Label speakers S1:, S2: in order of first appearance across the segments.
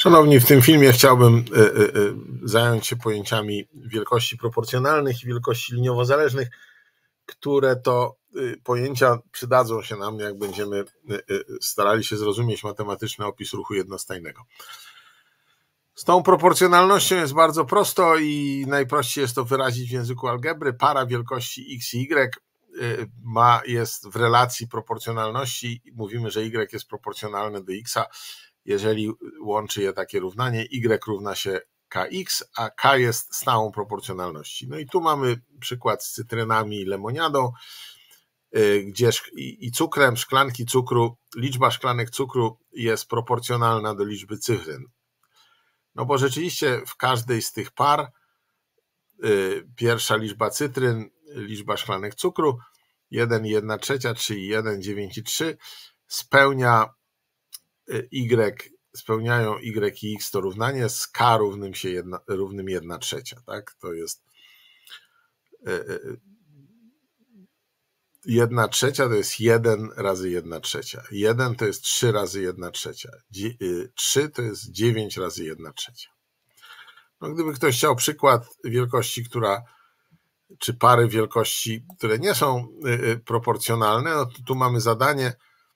S1: Szanowni, w tym filmie chciałbym zająć się pojęciami wielkości proporcjonalnych i wielkości liniowo-zależnych, które to pojęcia przydadzą się nam, jak będziemy starali się zrozumieć matematyczny opis ruchu jednostajnego. Z tą proporcjonalnością jest bardzo prosto i najprościej jest to wyrazić w języku algebry. Para wielkości x i y jest w relacji proporcjonalności. Mówimy, że y jest proporcjonalne do x, jeżeli łączy je takie równanie. Y równa się kx, a k jest stałą proporcjonalności. No i tu mamy przykład z cytrynami i lemoniadą, gdzie i cukrem, szklanki cukru, liczba szklanek cukru jest proporcjonalna do liczby cytryn. No bo rzeczywiście w każdej z tych par pierwsza liczba cytryn, liczba szklanek cukru 1 i 1/3, 3 i 1, 9 i 3 spełniają y i x to równanie z k równym 1/3, tak? To jest 1/3 to jest 1 razy 1/3. 1 to jest 3 razy 1/3. 3 to jest 9 razy 1/3. No, gdyby ktoś chciał przykład wielkości, czy pary wielkości, które nie są proporcjonalne, no to tu mamy zadanie.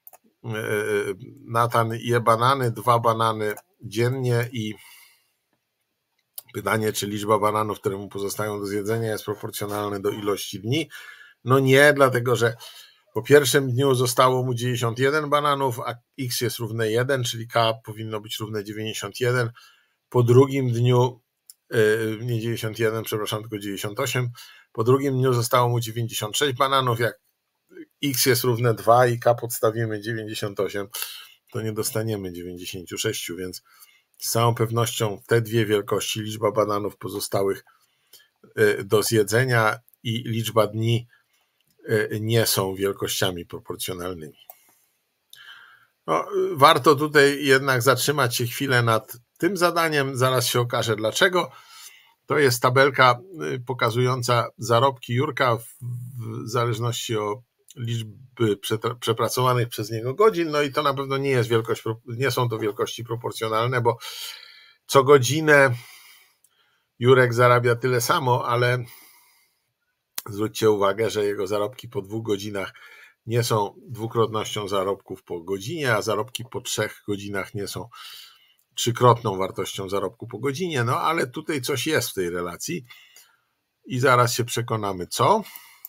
S1: Natan je banany, 2 banany dziennie i pytanie, czy liczba bananów, które mu pozostają do zjedzenia, jest proporcjonalna do ilości dni. No nie, dlatego że po pierwszym dniu zostało mu 91 bananów, a x jest równe 1, czyli k powinno być równe 91. Po drugim dniu, nie 91, przepraszam, tylko 98. Po drugim dniu zostało mu 96 bananów. Jak x jest równe 2 i k podstawimy 98, to nie dostaniemy 96, więc z całą pewnością te dwie wielkości, liczba bananów pozostałych do zjedzenia i liczba dni, nie są wielkościami proporcjonalnymi. No, warto tutaj jednak zatrzymać się chwilę nad tym zadaniem, zaraz się okaże dlaczego. To jest tabelka pokazująca zarobki Jurka w zależności od liczby przepracowanych przez niego godzin, no i to na pewno nie są to wielkości proporcjonalne, bo co godzinę Jurek zarabia tyle samo, ale zwróćcie uwagę, że jego zarobki po 2 godzinach nie są dwukrotnością zarobków po godzinie, a zarobki po 3 godzinach nie są trzykrotną wartością zarobku po godzinie, no ale tutaj coś jest w tej relacji i zaraz się przekonamy co.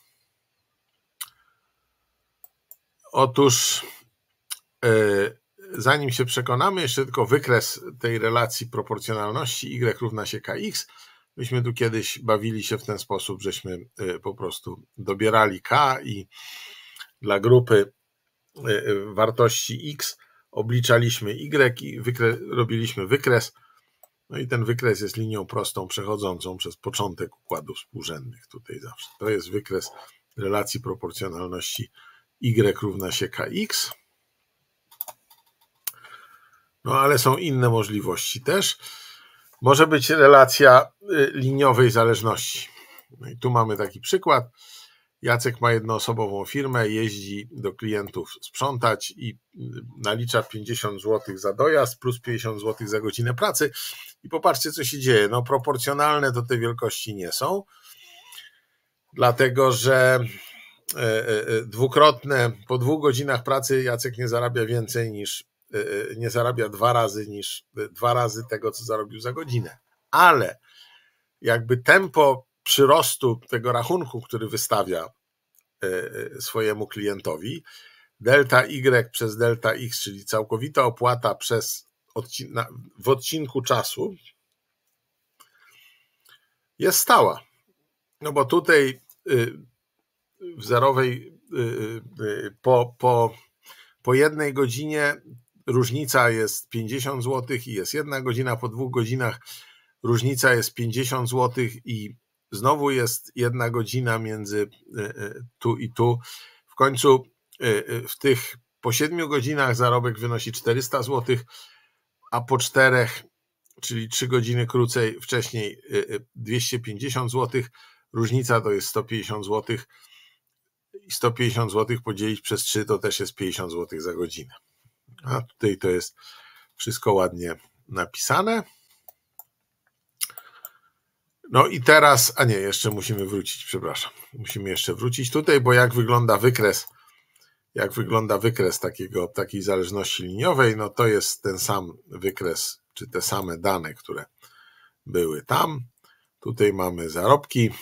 S1: Otóż zanim się przekonamy, jeszcze tylko wykres tej relacji proporcjonalności y równa się kx. Myśmy tu kiedyś bawili się w ten sposób, żeśmy po prostu dobierali k i dla grupy wartości x obliczaliśmy y i robiliśmy wykres. No i ten wykres jest linią prostą przechodzącą przez początek układów współrzędnych tutaj zawsze. To jest wykres relacji proporcjonalności y równa się kx. No ale są inne możliwości też. Może być relacja liniowej zależności. No i tu mamy taki przykład. Jacek ma jednoosobową firmę, jeździ do klientów sprzątać i nalicza 50 zł za dojazd plus 50 zł za godzinę pracy. I popatrzcie, co się dzieje. No proporcjonalne to te wielkości nie są, dlatego że dwukrotne, po 2 godzinach pracy Jacek nie zarabia więcej nie zarabia 2 razy tego, co zarobił za godzinę. Ale jakby tempo przyrostu tego rachunku, który wystawia swojemu klientowi, delta y przez delta x, czyli całkowita opłata w odcinku czasu, jest stała. No bo tutaj w zerowej po 1 godzinie różnica jest 50 zł i jest 1 godzina, po 2 godzinach różnica jest 50 zł i znowu jest 1 godzina między tu i tu. W końcu po 7 godzinach zarobek wynosi 400 zł, a po 4, czyli 3 godziny wcześniej 250 zł. Różnica to jest 150 zł i 150 zł podzielić przez 3 to też jest 50 zł za godzinę. A tutaj to jest wszystko ładnie napisane. No i teraz, a nie, jeszcze musimy wrócić, przepraszam. Musimy jeszcze wrócić tutaj, bo jak wygląda wykres takiej zależności liniowej, no to jest ten sam wykres, czy te same dane, które były tam. Tutaj mamy zarobki.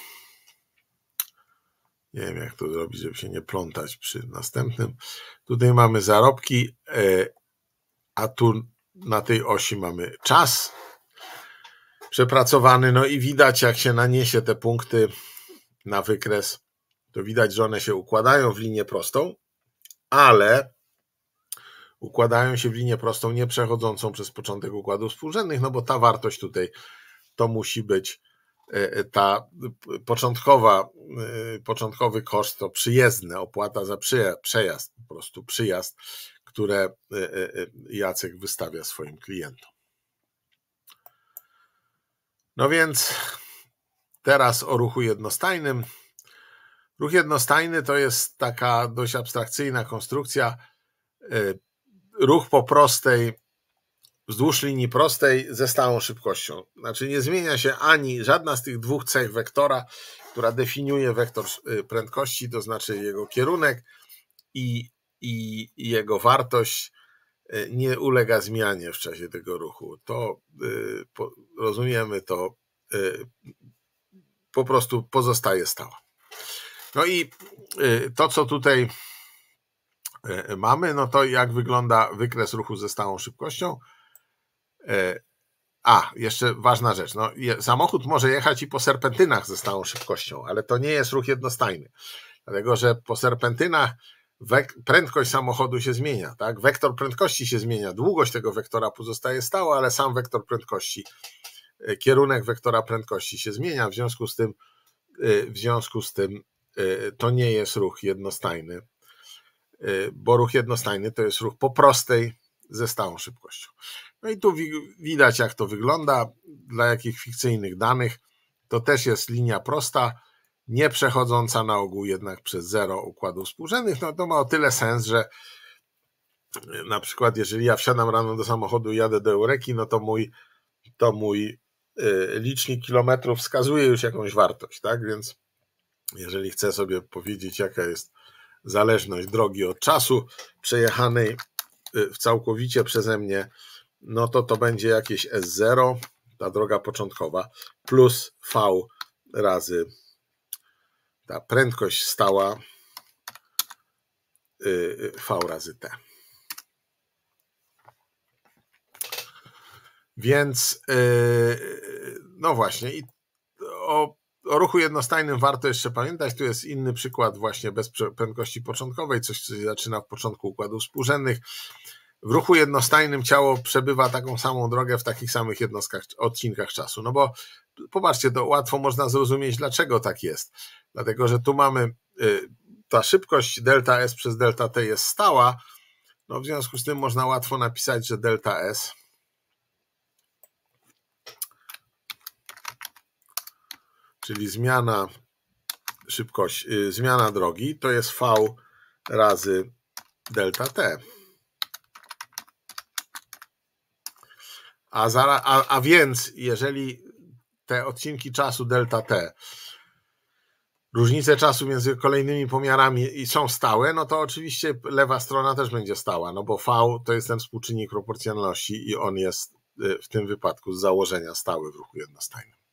S1: Nie wiem, jak to zrobić, żeby się nie plątać przy następnym. Tutaj mamy zarobki, a tu na tej osi mamy czas przepracowany. No i widać, jak się naniesie te punkty na wykres, to widać, że one się układają w linię prostą, ale układają się w linię prostą nie przechodzącą przez początek układów współrzędnych, no bo ta wartość tutaj to musi być ta początkowy koszt, to przyjezdne, opłata za przejazd, po prostu przyjazd, które Jacek wystawia swoim klientom. No więc teraz o ruchu jednostajnym. Ruch jednostajny to jest taka dość abstrakcyjna konstrukcja. Ruch po prostej, wzdłuż linii prostej ze stałą szybkością. Znaczy nie zmienia się ani żadna z tych dwóch cech wektora, która definiuje wektor prędkości, to znaczy jego kierunek i jego wartość nie ulega zmianie w czasie tego ruchu. To rozumiemy, to po prostu pozostaje stała. No i to, co tutaj mamy, no to jak wygląda wykres ruchu ze stałą szybkością. Jeszcze ważna rzecz. No, samochód może jechać i po serpentynach ze stałą szybkością, ale to nie jest ruch jednostajny. Dlatego, że po serpentynach prędkość samochodu się zmienia. Tak? Wektor prędkości się zmienia. Długość tego wektora pozostaje stała, ale sam wektor prędkości, kierunek wektora prędkości się zmienia. W związku z tym to nie jest ruch jednostajny, bo ruch jednostajny to jest ruch po prostej ze stałą szybkością. No i tu widać, jak to wygląda, dla jakich fikcyjnych danych. To też jest linia prosta, nie przechodząca na ogół jednak przez zero układów współrzędnych. No to ma o tyle sens, że na przykład jeżeli ja wsiadam rano do samochodu i jadę do Eureki, no to mój licznik kilometrów wskazuje już jakąś wartość, tak? Więc jeżeli chcę sobie powiedzieć, jaka jest zależność drogi od czasu przejechanej całkowicie przeze mnie, no to będzie jakieś S0, ta droga początkowa, plus V razy ta prędkość stała, V razy T. Więc no właśnie, i o ruchu jednostajnym warto jeszcze pamiętać. Tu jest inny przykład właśnie bez prędkości początkowej, coś co się zaczyna w początku układów współrzędnych. W ruchu jednostajnym ciało przebywa taką samą drogę w takich samych odcinkach czasu. No bo popatrzcie, to łatwo można zrozumieć, dlaczego tak jest. Dlatego, że tu mamy ta szybkość delta S przez delta T jest stała. No w związku z tym można łatwo napisać, że delta S czyli zmiana szybkości, zmiana drogi, to jest V razy delta T. A więc jeżeli te odcinki czasu delta T, różnice czasu między kolejnymi pomiarami są stałe, no to oczywiście lewa strona też będzie stała, no bo V to jest ten współczynnik proporcjonalności i on jest w tym wypadku z założenia stały w ruchu jednostajnym.